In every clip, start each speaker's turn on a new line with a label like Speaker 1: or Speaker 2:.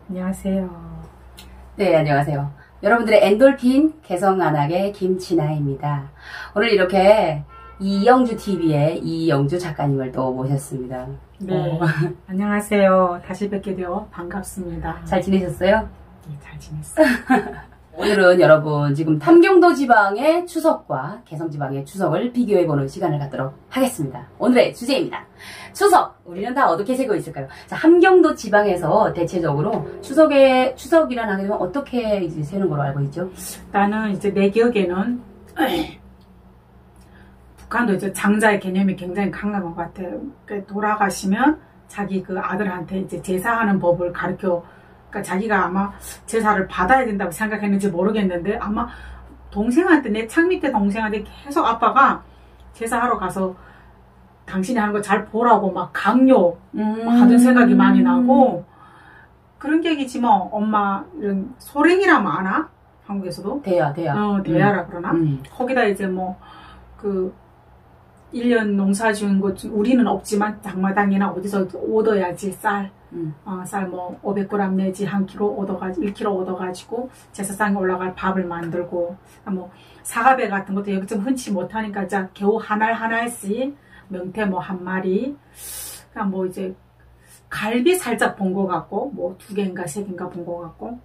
Speaker 1: 안녕하세요.
Speaker 2: 네, 안녕하세요. 여러분들의 엔돌핀 개성안악의 김진아입니다. 오늘 이렇게 이영주TV의 이영주 작가님을 또 모셨습니다.
Speaker 1: 네, 안녕하세요. 다시 뵙게 되어 반갑습니다.
Speaker 2: 잘 지내셨어요?
Speaker 1: 네, 잘 지냈어요.
Speaker 2: 오늘은 여러분 지금 함경도 지방의 추석과 개성 지방의 추석을 비교해보는 시간을 갖도록 하겠습니다. 오늘의 주제입니다. 추석! 우리는 다 어떻게 세고 있을까요? 자, 함경도 지방에서 대체적으로 추석이라는 하게 되면 어떻게 이제 세는 걸로 알고 있죠?
Speaker 1: 나는 이제 내 기억에는 북한도 이제 장자의 개념이 굉장히 강한 것 같아요. 그러니까 돌아가시면 자기 그 아들한테 이제 제사하는 법을 그러니까 자기가 아마 제사를 받아야 된다고 생각했는지 모르겠는데 아마 동생한테 내 창밑에 동생한테 계속 아빠가 제사하러 가서 당신이 하는 거 잘 보라고 막 강요 하는 생각이 많이 나고 그런 격이지 뭐. 엄마는 소랭이라면 아나? 한국에서도?
Speaker 2: 대야.
Speaker 1: 대야라 그러나? 거기다 이제 뭐 그 1년 농사 지은 것 우리는 없지만 장마당이나 어디서 얻어야지 쌀 뭐 500g 내지 1kg 얻어가지고 1kg 얻어가지고 제사상에 올라갈 밥을 만들고 뭐 사과배 같은 것도 여기 좀 흔치 못하니까 자 겨우 하나씩 명태 뭐 한 마리 그냥 뭐 이제 갈비 살짝 본 것 같고 뭐 2개인가 3개인가 본 것 같고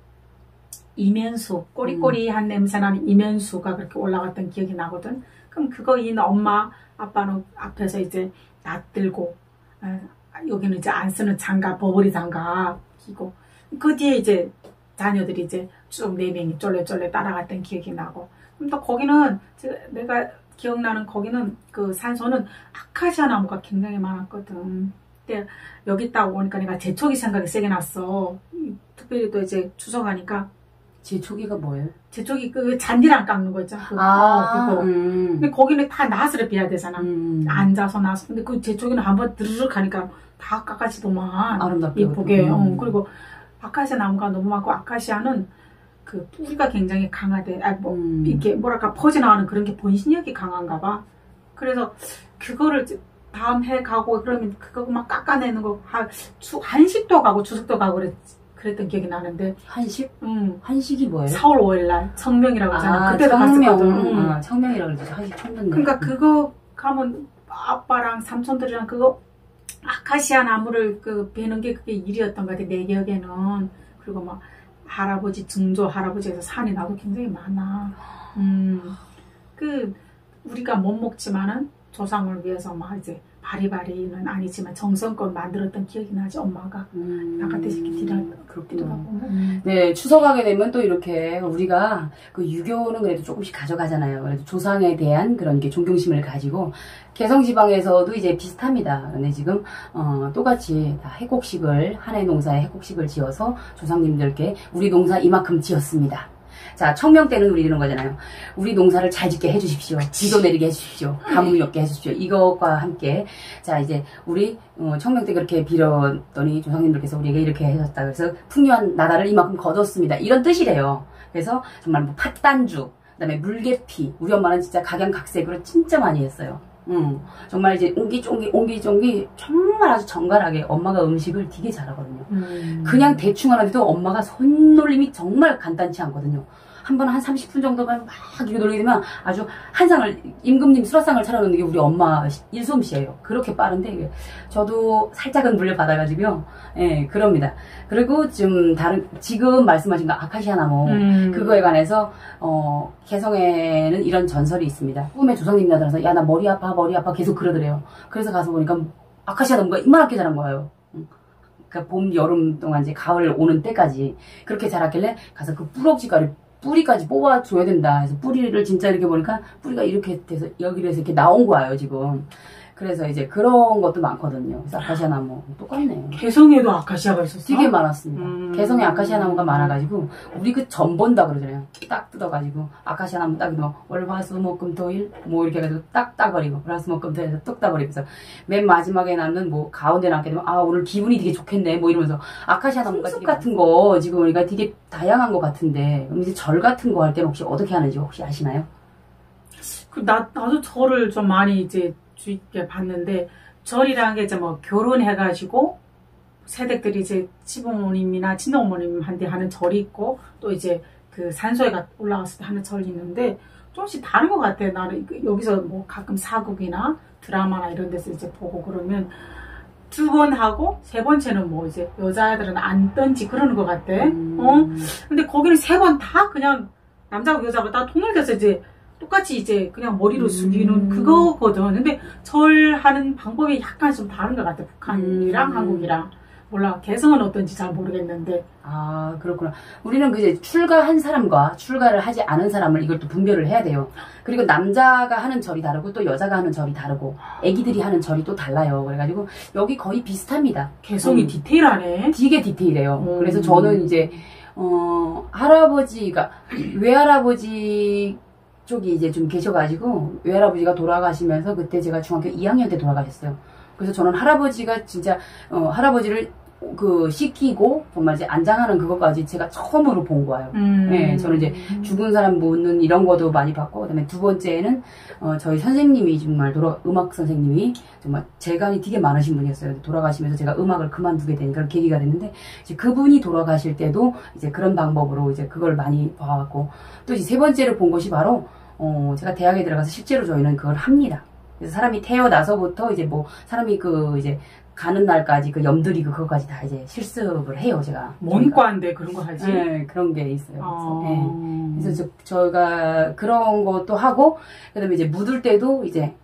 Speaker 1: 이면수 꼬리꼬리한 냄새 나는 이면수가 그렇게 올라갔던 기억이 나거든. 그럼 그거 엄마 아빠는 앞에서 이제 놔들고 여기는 이제 안 쓰는 장갑 버버리 장갑 끼고 그 뒤에 이제 자녀들이 이제 쭉 4명이 쫄래쫄래 따라갔던 기억이 나고 그럼 또 거기는 내가 기억나는 거기는 그 산소는 아카시아 나무가 굉장히 많았거든. 근데 여기 딱 오니까 내가 제초기 생각이 세게 났어. 특별히 또 이제 추석하니까
Speaker 2: 제초기가 뭐예요?
Speaker 1: 제초기 그 잔디랑 깎는 거 있잖아. 그거. 근데 거기는 다 나스를 비야 되잖아. 앉아서 나서. 근데 그 제초기는 한번 드르륵 하니까 다 깎아지더만.
Speaker 2: 아름답게.
Speaker 1: 예쁘게. 그리고 아카시아 나무가 너무 많고 아카시아는 그 뿌리가 굉장히 강하대. 이렇게 뭐랄까 퍼져나가는 그런 게 번식력이 강한가 봐. 그래서 그거를 다음 해 가고 그러면 그거 막 깎아내는 거 한식도 가고 추석도 가고 그랬던 기억이 나는데.
Speaker 2: 한식? 한식이 뭐예요?
Speaker 1: 4월 5일날 청명이라고 하잖아. 그때도 갔었거든.
Speaker 2: 청명이라고 그러죠. 한식 처음 듣는.
Speaker 1: 그러니까 그거 가면 아빠랑 삼촌들이랑 그거 아카시아 나무를 베는 게 그게 일이었던 것 같아. 내 기억에는. 그리고 막 할아버지 증조 할아버지에서 산이 나도 굉장히 많아. 우리가 못 먹지만은 조상을 위해서 막 이제 바리바리는 아니지만 정성껏 만들었던 기억이 나지. 엄마가 나한테 이렇게
Speaker 2: 그렇기도 하고. 네, 추석하게 되면 또 이렇게 우리가 그 유교는 그래도 조금씩 가져가잖아요. 그래도 조상에 대한 그런 게 존경심을 가지고 개성지방에서도 이제 비슷합니다. 근데 지금 똑같이 다 해곡식을 한해 농사에 해곡식을 지어서 조상님들께 우리 농사 이만큼 지었습니다. 자, 청명 때는 우리 이런 거잖아요. 우리 농사를 잘 짓게 해주십시오. 비도 내리게 해주십시오. 가뭄이 없게 해주십시오. 이것과 함께 자 이제 우리 청명 때 그렇게 빌었더니 조상님들께서 우리에게 이렇게 해줬다. 그래서 풍요한 나라를 이만큼 거뒀습니다. 이런 뜻이래요. 그래서 정말 뭐 팥단주, 그다음에 물개피. 우리 엄마는 진짜 각양각색으로 진짜 많이 했어요. 정말 이제 옹기종기 정말 아주 정갈하게 엄마가 음식을 되게 잘하거든요. 그냥 대충 하는데도 엄마가 손놀림이 정말 간단치 않거든요. 한 번 한 30분 정도만 막 이렇게 놀리게 되면 아주 한 상을 임금님 수라상을 차려놓는 게 우리 엄마 일솜씨예요. 그렇게 빠른데 저도 살짝은 물려받아가지고요. 예, 그럽니다. 그리고 지금 말씀하신 거 아카시아 나무 그거에 관해서 개성에는 이런 전설이 있습니다. 꿈에 조상님이 나타나서 야 나 머리 아파 계속 그러더래요. 그래서 가서 보니까 아카시아 나무가 이만하게 자란 거예요. 그러니까 봄 여름 동안 이제 가을 오는 때까지 그렇게 자랐길래 가서 그 뿌리까지 뽑아줘야 된다 해서 뿌리를 진짜 이렇게 보니까 뿌리가 이렇게 돼서 여기에서 이렇게 나온 거예요 지금. 그래서 이제 그런 것도 많거든요. 그래서 아카시아 나무 똑같네요.
Speaker 1: 개성에도 아카시아가 있었어?
Speaker 2: 되게 많았습니다. 개성에 아카시아 나무가 많아가지고 우리 그 전 본다 그러잖아요. 딱 뜯어가지고 아카시아 나무 딱 월화수목금토일 뭐 이렇게 해가지고 딱 따버리고 월화수목금토일에서 뚝 따버리고 그래서 맨 마지막에 남는 뭐 가운데 남게 되면 아 오늘 기분이 되게 좋겠네 뭐 이러면서 아카시아 나무가 숲 같은 거 지금 우리가 되게 다양한 것 같은데 그럼 이제 절 같은 거 할 때는 혹시 어떻게 하는지 혹시 아시나요?
Speaker 1: 나도 절을 좀 많이 이제 주의 깊게 봤는데 절이라는 게 이제 뭐 결혼해가지고 세댁들이 이제 시부모님이나 친정어머님한테 하는 절이 있고 또 이제 그 산소에 올라갔을 때 하는 절이 있는데 조금씩 다른 것 같아. 나는 여기서 뭐 가끔 사극이나 드라마나 이런 데서 이제 보고 그러면 2번 하고 3번째는 뭐 이제 여자애들은 앉던지 그러는 것 같아. 근데 거기는 3번 다 그냥 남자고 여자가 다 통일돼서 이제 똑같이 이제 그냥 머리로 숙이는 그거거든. 근데 절하는 방법이 약간 좀 다른 것 같아. 북한이랑 한국이랑. 몰라. 개성은 어떤지 잘 모르겠는데.
Speaker 2: 아, 그렇구나. 우리는 이제 출가한 사람과 출가를 하지 않은 사람을 이걸 또 분별을 해야 돼요. 그리고 남자가 하는 절이 다르고 또 여자가 하는 절이 다르고 애기들이 하는 절이 또 달라요. 그래가지고 여기 거의 비슷합니다.
Speaker 1: 개성이 디테일하네.
Speaker 2: 되게 디테일해요. 그래서 저는 이제 할아버지가 외할아버지 쪽이 이제 좀 계셔가지고 외할아버지가 돌아가시면서 그때 제가 중학교 2학년 때 돌아가셨어요. 그래서 저는 할아버지가 진짜 할아버지를 시키고 정말 이제 안장하는 그것까지 제가 처음으로 본 거예요. 네, 저는 이제 죽은 사람 묻는 이런 것도 많이 봤고, 그다음에 두 번째는 저희 선생님이 정말 음악 선생님이 정말 재간이 되게 많으신 분이었어요. 돌아가시면서 제가 음악을 그만두게 된 그런 계기가 됐는데, 이제 그분이 돌아가실 때도 이제 그런 방법으로 이제 그걸 많이 봐왔고, 또 이제 세 번째로 본 것이 바로 제가 대학에 들어가서 실제로 저희는 그걸 합니다. 그래서 사람이 태어나서부터 이제 뭐 사람이 이제 가는 날까지 염두리고 그거까지 다 이제 실습을 해요, 제가.
Speaker 1: 뭔과인데 그런 거 하지?
Speaker 2: 네, 그런 게 있어요. 그래서 저희가 그런 것도 하고, 그 다음에 이제 묻을 때도 이제,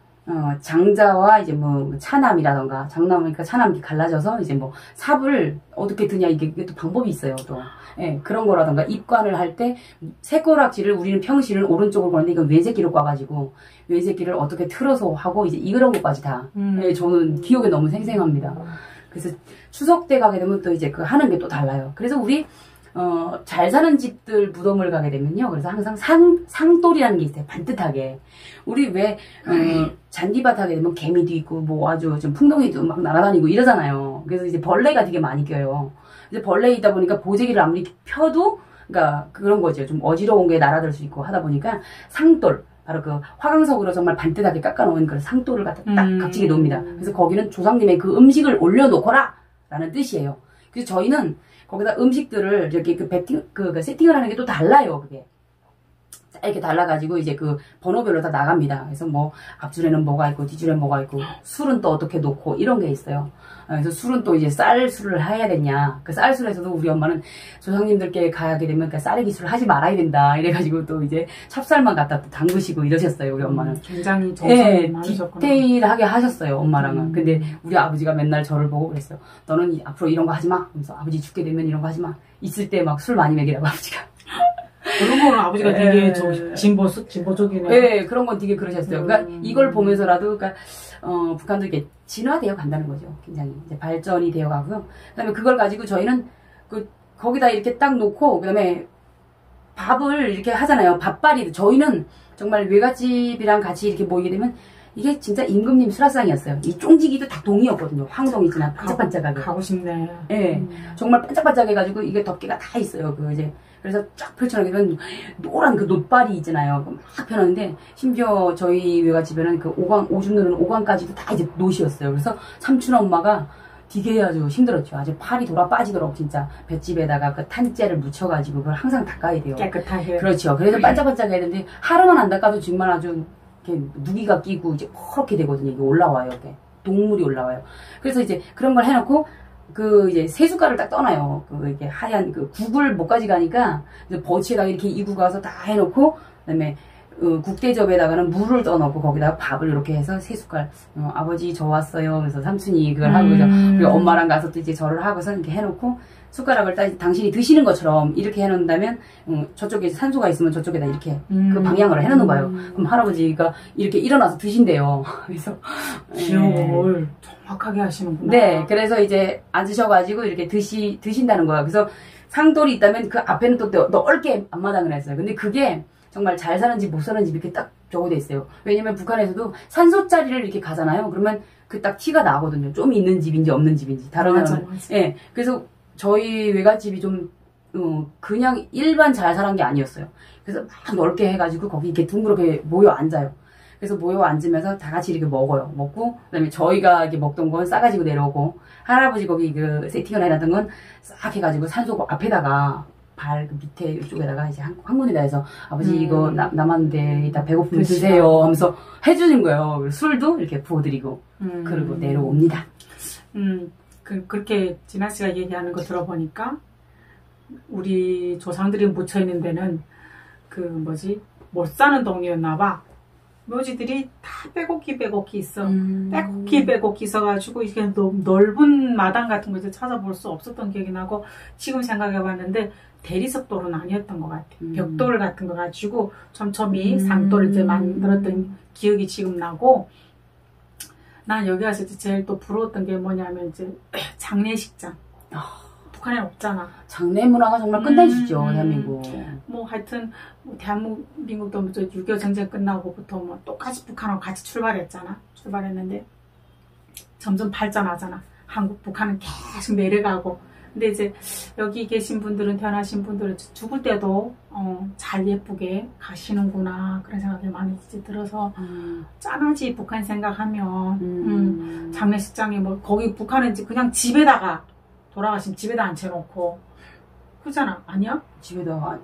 Speaker 2: 장자와 이제 뭐 차남이라던가, 장남이니까 차남 이렇게 갈라져서 이제 뭐 삽을 어떻게 드냐, 이게 또 방법이 있어요, 또. 예, 그런 거라던가, 입관을 할 때, 새꼬락지를 우리는 평시를 오른쪽으로 거는데 이건 외제기로 꽈가지고, 외제기를 어떻게 틀어서 하고, 이제 이런 것까지 다. 예, 저는 기억에 너무 생생합니다. 그래서 추석 때 가게 되면 또 이제 하는 게 또 달라요. 그래서 우리, 잘 사는 집들 무덤을 가게 되면요. 그래서 항상 상돌이라는 게 있어요. 반듯하게. 우리 왜, 잔디밭 하게 되면 개미도 있고, 뭐 아주 좀 풍덩이도 막 날아다니고 이러잖아요. 그래서 이제 벌레가 되게 많이 껴요. 이제 벌레이다 보니까 보재기를 아무리 펴도, 그러니까 그런 거죠. 좀 어지러운 게 날아들 수 있고 하다 보니까 상돌. 바로 화강석으로 정말 반듯하게 깎아놓은 그런 상돌을 갖다 딱 값지게 놓습니다. 그래서 거기는 조상님의 그 음식을 올려놓거라! 라는 뜻이에요. 그래서 저희는 거기다 음식들을 이렇게 세팅을 하는 게 또 달라요, 그게. 이렇게 달라가지고 이제 번호별로 다 나갑니다. 그래서 뭐 앞줄에는 뭐가 있고 뒤줄에는 뭐가 있고 술은 또 어떻게 놓고 이런 게 있어요. 그래서 술은 또 이제 쌀술을 해야 되냐. 그 쌀술에서도 우리 엄마는 조상님들께 가게 되면 쌀의 술을 하지 말아야 된다. 이래가지고 또 이제 찹쌀만 갖다 또 담그시고 이러셨어요, 우리 엄마는.
Speaker 1: 굉장히 정성이 많으셨구나.
Speaker 2: 디테일하게 하셨어요, 엄마랑은. 근데 우리 아버지가 맨날 저를 보고 그랬어요. 너는 앞으로 이런 거 하지 마. 그래서 아버지 죽게 되면 이런 거 하지 마. 있을 때 막 술 많이 먹이라고 아버지가.
Speaker 1: 그런 거는 아버지가 되게 진보적이네.
Speaker 2: 네, 그런 건 되게 그러셨어요. 그러니까 이걸 보면서라도, 북한도 이렇게 진화되어 간다는 거죠. 굉장히 이제 발전이 되어 가고요. 그다음에 그걸 가지고 저희는 거기다 이렇게 딱 놓고, 그다음에 밥을 이렇게 하잖아요. 밥발이. 저희는 정말 외갓집이랑 같이 이렇게 모이게 되면 이게 진짜 임금님 수라상이었어요. 이 쫑지기도 다 동이었거든요. 황동이지나 반짝반짝하게.
Speaker 1: 가고 싶네.
Speaker 2: 네, 정말 반짝반짝해가지고 이게 덮개가 다 있어요. 그래서 쫙 펼쳐놓으면 노란 놋발이 있잖아요. 막 펴놨는데 심지어 저희 외갓집에는 오줌 누는 오관까지도 다 이제 놋이었어요. 그래서 삼촌 엄마가 되게 아주 힘들었죠. 아주 팔이 돌아 빠지도록 진짜 볏집에다가 탄재를 묻혀가지고 그걸 항상 닦아야 돼요.
Speaker 1: 깨끗하게.
Speaker 2: 그렇죠. 그래서 반짝반짝 해야 되는데 하루만 안 닦아도 정말 아주 이렇게 누기가 끼고 이제 퍼렇게 되거든요. 이게 올라와요. 이렇게 동물이 올라와요. 그래서 이제 그런 걸 해놓고 이제 세숫가루를 딱 떠나요. 이렇게 하얀 국을 못 가져가니까 버치에다가 이렇게 이고 가서 다 해놓고 그다음에 국대접에다가는 물을 떠놓고 거기다가 밥을 이렇게 해서 세숟갈 아버지 저 왔어요. 그래서 삼촌이 그걸 하고 그리고 엄마랑 가서 또 이제 절을 하고서 이렇게 해놓고 숟가락을 딱 당신이 드시는 것처럼 이렇게 해놓는다면 저쪽에 산소가 있으면 저쪽에다 이렇게 그 방향으로 해놓는 거예요. 그럼 할아버지가 이렇게 일어나서 드신대요. 그래서
Speaker 1: 기억을 정확하게 하시는구나.
Speaker 2: 네, 그래서 이제 앉으셔가지고 이렇게 드신다는 거야. 그래서 상돌이 있다면 그 앞에는 또 넓게 앞마당을 했어요. 근데 그게 정말 잘 사는 집, 못 사는 집 이렇게 딱 적어져 있어요. 왜냐면 북한에서도 산소짜리를 이렇게 가잖아요. 그러면 딱 티가 나거든요. 좀 있는 집인지 없는 집인지. 다른
Speaker 1: 맞아.
Speaker 2: 예. 그래서 저희 외갓집이 좀 그냥 일반 잘 사는 게 아니었어요. 그래서 막 넓게 해가지고 거기 이렇게 둥그렇게 모여 앉아요. 그래서 모여 앉으면서 다 같이 이렇게 먹어요. 먹고, 그 다음에 저희가 이렇게 먹던 건 싸가지고 내려오고, 할아버지 거기 그 세팅을 해놨던 건 싹 해가지고 산소 앞에다가 발 밑에 이쪽에다가 이제 항문에다 해서 아버지 이거 남았는데 이따 배고프면 드세요 하면서 해주는 거예요. 술도 이렇게 부어드리고, 그리고 내려옵니다.
Speaker 1: 그렇게 진아 씨가 얘기하는 거 들어보니까 우리 조상들이 묻혀있는 데는 그 뭐지 못 사는 동이었나 봐. 묘지들이 다 빼곡히 있어. 빼곡히 있어가지고 이게 넓은 마당 같은 거 이제 찾아볼 수 없었던 기억이 나고, 지금 생각해봤는데 대리석돌은 아니었던 것 같아. 벽돌 같은 거 가지고 촘촘히 상돌을 이제 만들었던 기억이 지금 나고, 난 여기 와서 제일 또 부러웠던 게 뭐냐면 이제 장례식장. 북한에는 없잖아.
Speaker 2: 장례 문화가 정말 끝내주죠, 대한민국.
Speaker 1: 뭐 하여튼 대한민국도 6.25 전쟁 끝나고부터 뭐 똑같이 북한하고 같이 출발했는데 점점 발전하잖아. 북한은 계속 내려가고. 근데 이제 여기 계신 분들은, 태어나신 분들은 죽을 때도 잘 예쁘게 가시는구나, 그런 생각이 많이 이제 들어서 짠하지 북한 생각하면. 장례식장에 뭐 거기 북한은 이제 그냥 집에다가 돌아가시면 집에다 앉혀놓고 그러잖아. 아니야?
Speaker 2: 집에다가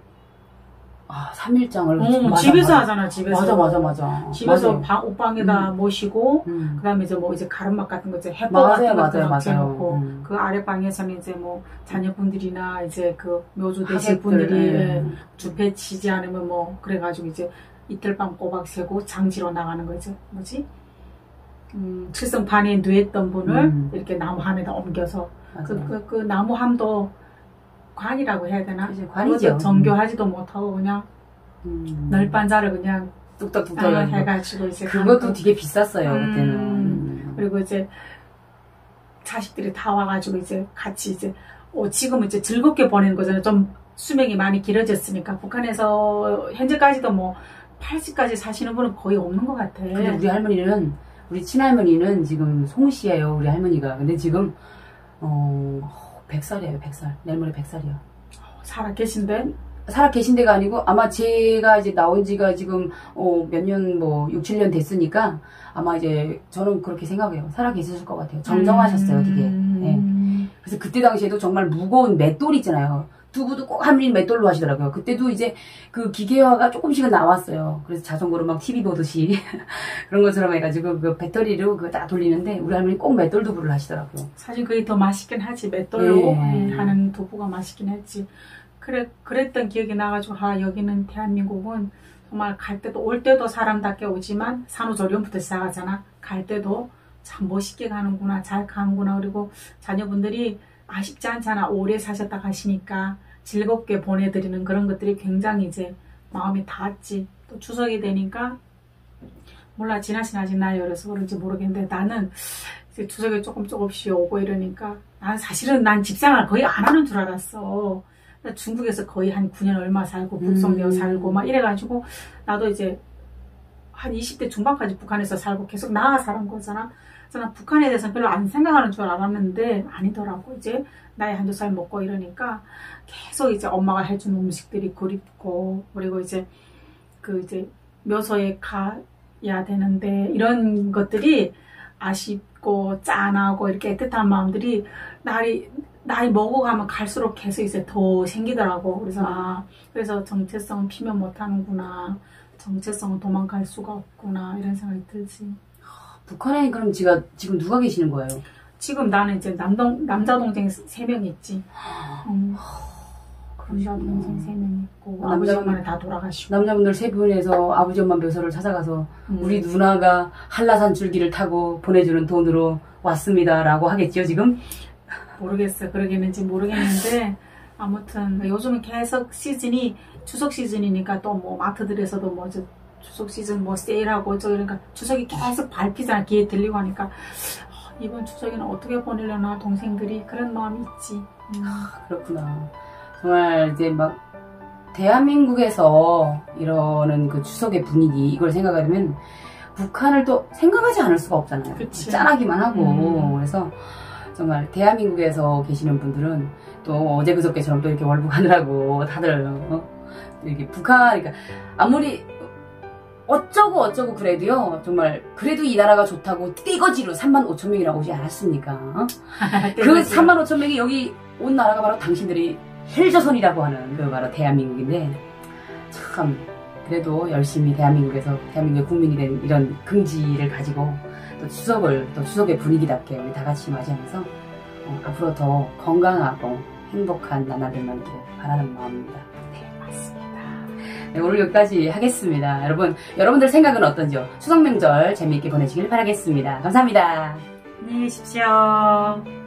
Speaker 2: 3일장을
Speaker 1: 집에서 하잖아. 집에서.
Speaker 2: 맞아.
Speaker 1: 집에서 옷방에다 모시고, 그 다음에 이제 뭐 이제 가름막 같은 거, 이제 햇볕 같은 거 맞춰놓고, 그 아랫방에서는 이제 뭐 자녀분들이나 이제 그 묘주 되실 분들이 주패 치지 않으면 뭐 그래가지고 이제 이틀 밤 꼬박 새고 장지로 나가는 거, 이제 뭐지? 칠성판에 누웠던 분을 이렇게 나무함에다 옮겨서 그 나무함도 관이라고 해야 되나?
Speaker 2: 관이죠.
Speaker 1: 정교하지도 못하고 그냥 널빤자를 그냥
Speaker 2: 뚝딱뚝딱
Speaker 1: 해가지고 이제
Speaker 2: 그것도 되게 비쌌어요 그때는.
Speaker 1: 그리고 이제 자식들이 다 와가지고 이제 같이 이제 지금은 이제 즐겁게 보내는 거잖아요. 좀 수명이 많이 길어졌으니까. 북한에서 현재까지도 뭐 80까지 사시는 분은 거의 없는 것 같아.
Speaker 2: 근데 우리 친할머니는 지금 송씨예요, 우리 할머니가. 근데 지금 100살이에요, 100살. 내일 모레 100살이요.
Speaker 1: 살아 계신데?
Speaker 2: 살아 계신 데가 아니고, 아마 제가 이제 나온 지가 지금, 몇 년, 6, 7년 됐으니까, 아마 이제, 저는 그렇게 생각해요. 살아 계셨을 것 같아요. 정정하셨어요, 되게. 네. 그래서 그때 당시에도 정말 무거운 맷돌 있잖아요. 두부도 꼭 한 밀 맷돌로 하시더라고요. 그때도 이제 그 기계화가 조금씩은 나왔어요. 그래서 자전거로 막 TV 보듯이 그런 것처럼 해가지고 그 배터리로 그거 딱 돌리는데 우리 할머니 꼭 맷돌 두부를 하시더라고요.
Speaker 1: 사실 그게 더 맛있긴 하지. 맷돌로 하는 두부가 맛있긴 했지. 그랬던 기억이 나가지고, 여기는 대한민국은 정말 갈 때도 올 때도 사람답게 오지만 산후조리원부터 시작하잖아. 갈 때도 참 멋있게 가는구나, 잘 가는구나. 그리고 자녀분들이 아쉽지 않잖아. 오래 사셨다 가시니까 즐겁게 보내드리는 그런 것들이 굉장히 이제 마음이 닿았지. 또 추석이 되니까 몰라, 진아씨는 아직 나이 어려서 그런지 모르겠는데 나는 이제 추석에 조금씩 오고 이러니까 난 집생활 거의 안 하는 줄 알았어. 중국에서 거의 한 9년 얼마 살고 북송되어 살고 막 이래가지고 나도 이제 한 20대 중반까지 북한에서 살고 계속 나가 살은 거잖아. 그래서 난 북한에 대해서는 별로 안 생각하는 줄 알았는데 아니더라고. 이제 나이 한두 살 먹고 이러니까 계속 이제 엄마가 해준 음식들이 그립고, 그리고 이제 묘소에 가야 되는데 이런 것들이 아쉽고 짠하고 이렇게 애틋한 마음들이 나이 먹어가면 갈수록 계속 이제 더 생기더라고. 그래서 정체성은 피면 못하는구나, 정체성은 도망갈 수가 없구나, 이런 생각이 들지.
Speaker 2: 북한에 그럼 지금 누가 계시는 거예요?
Speaker 1: 지금 나는 이제 남자 동생 3명 있지. 남자 동생 3명 있고 아버지 엄마는 다 돌아가시고.
Speaker 2: 남자분들 3분에서 아버지 엄마 묘소를 찾아가서 우리 누나가 한라산 줄기를 타고 보내주는 돈으로 왔습니다라고 하겠죠 지금?
Speaker 1: 모르겠어. 그러겠는지 모르겠는데 아무튼 요즘은 계속 시즌이 추석 시즌이니까 또 뭐 마트들에서도 뭐 추석 시즌 뭐 세일하고 그러니까 추석이 계속 밟히잖아. 귀에 들리고 하니까 이번 추석에는 어떻게 보내려나 동생들이, 그런 마음이 있지.
Speaker 2: 그렇구나. 정말 이제 막 대한민국에서 이러는 그 추석의 분위기, 이걸 생각하면 북한을 또 생각하지 않을 수가 없잖아요.
Speaker 1: 그치.
Speaker 2: 짠하기만 하고. 그래서 정말 대한민국에서 계시는 분들은 또 어제 그저께처럼 또 이렇게 월북하느라고 다들 이렇게 그러니까 아무리 어쩌고 그래도요, 정말, 그래도 이 나라가 좋다고 띠거지로 35,000명이나 오지 않았습니까? 그 35,000명이 여기 온 나라가 바로 당신들이 헬조선이라고 하는 그 바로 대한민국인데, 참, 그래도 열심히 대한민국에서, 대한민국의 국민이 된 이런 긍지를 가지고, 또 추석의 분위기답게 우리 다 같이 맞이하면서, 앞으로 더 건강하고 행복한 나날들만 이렇게 바라는 마음입니다.
Speaker 1: 네, 맞습니다.
Speaker 2: 네, 오늘 여기까지 하겠습니다. 여러분들 생각은 어떤지요? 추석 명절 재미있게 보내시길 바라겠습니다. 감사합니다.
Speaker 1: 안녕히 계십시오.